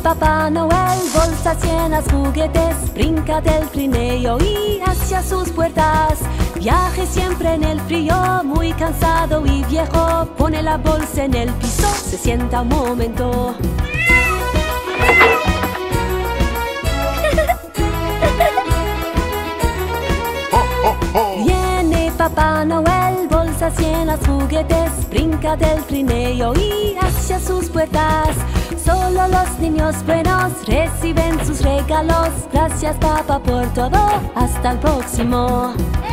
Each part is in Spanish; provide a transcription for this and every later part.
Papá Noel, bolsas llenas, juguetes, brinca del trineo y hacia sus puertas. Viaje siempre en el frío, muy cansado y viejo, pone la bolsa en el piso, se sienta un momento. Viene Papá Noel, bolsas llenas, juguetes, brinca del trineo y hacia sus puertas. Solo los niños buenos reciben sus regalos. Gracias, papá, por todo. Hasta el próximo.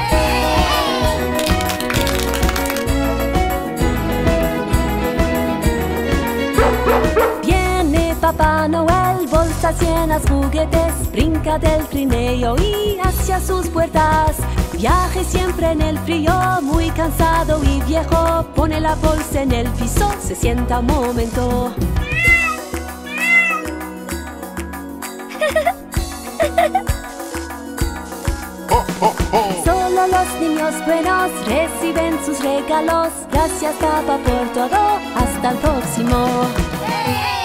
Viene Papá Noel, bolsas llenas, juguetes, brinca del trineo y hacia sus puertas. Viaje siempre en el frío, muy cansado y viejo, pone la bolsa en el piso, se sienta un momento. Solo los niños buenos reciben sus regalos. Gracias, papá, por todo. Hasta el próximo.